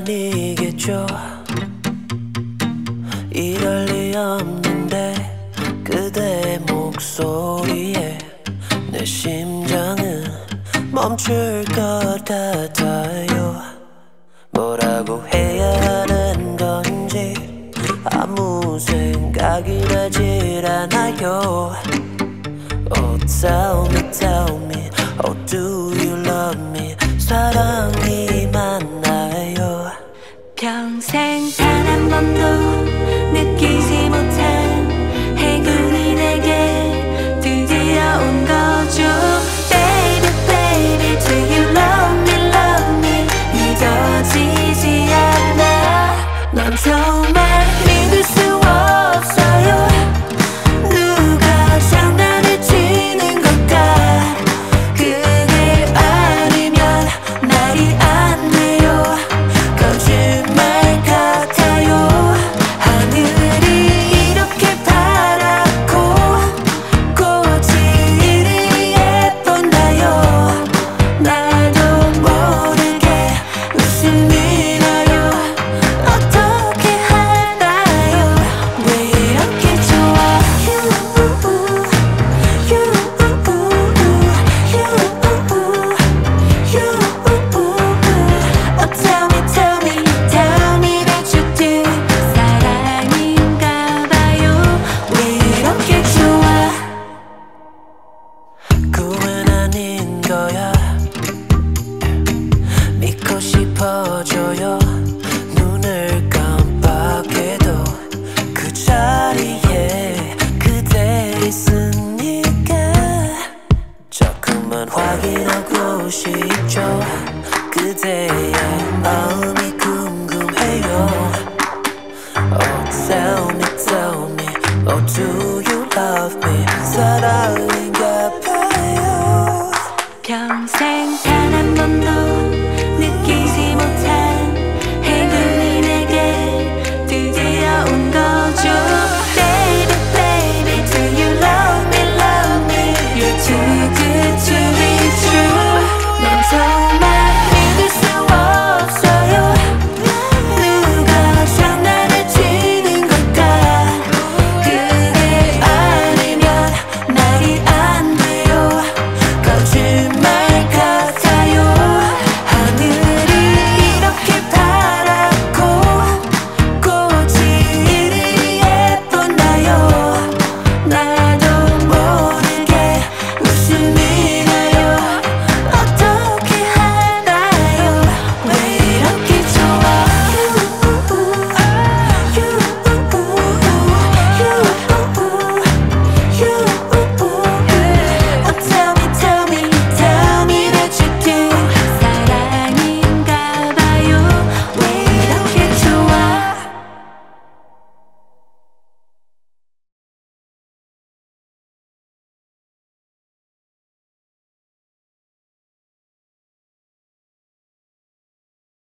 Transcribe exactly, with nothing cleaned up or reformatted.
아니겠죠. 이럴 리 없는데 그대 목소리에 내 심장은 멈출 것 같아요. 뭐라고 해야 하는 건지 아무 생각이 나질 않아요. Oh tell me tell me oh do you love me 사랑이 맞나요? 평생 단 한 번도 느끼지 못한 행운이 내게 드디어 온 거죠. Baby baby do you love me love me 믿어지지 않아. 넌 정말 믿을 수 없어요. 누가 장난을 치는 걸까. 그게 아니면 말이 안 돼요. 거짓말 같아요. 하늘이 이렇게 파랗고 꽃이 이리 예쁜가요. 나도 모르게 웃음이 나요. 어떻게 할까요? 왜 이렇게 좋아. You, you, you, oh tell me tell me tell me that you do. 사랑인가 봐요. 왜 이렇게 좋아. 꿈은 아닌 거야. 믿고 싶어져요. 눈을 깜빡해도 그 자리에 그대 있으니까 자꾸만 확인하고 싶죠. 그대의 마음이